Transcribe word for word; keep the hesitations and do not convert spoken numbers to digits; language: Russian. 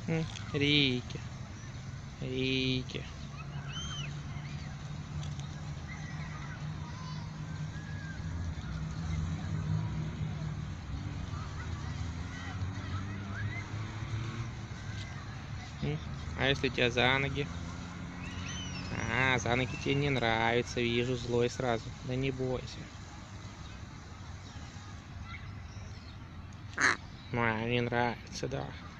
М, Рики, Рики. М, А если тебя за ноги? А, за ноги тебе не нравится, вижу, злой сразу. Да не бойся. А, не нравится, да.